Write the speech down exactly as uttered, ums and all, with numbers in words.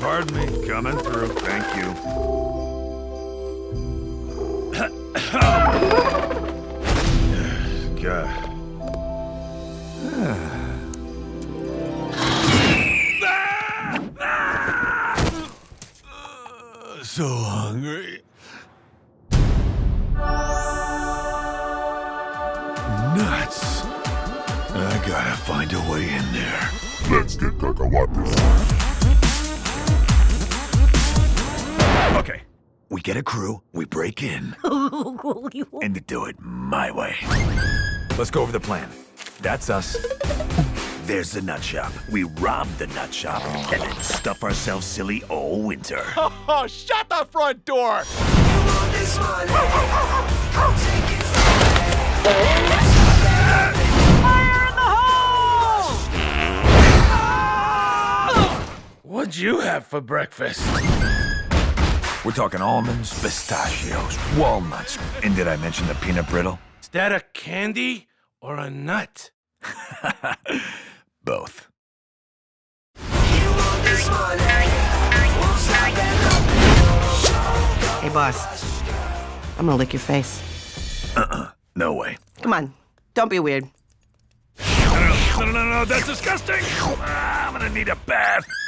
Pardon me, coming through. Thank you. God. So hungry. Nuts. I gotta find a way in there. Let's get cacahuates. Okay. We get a crew, we break in, and to do it my way. Let's go over the plan. That's us. There's the nut shop. We rob the nut shop and then stuff ourselves silly all winter. Oh, shut the front door! What'd you have for breakfast? We're talking almonds, pistachios, walnuts, and did I mention the peanut brittle? Is that a candy or a nut? Both. Hey, boss. I'm gonna lick your face. Uh-uh. No way. Come on. Don't be weird. No, no, no, no, no, that's disgusting! Ah, I'm gonna need a bath.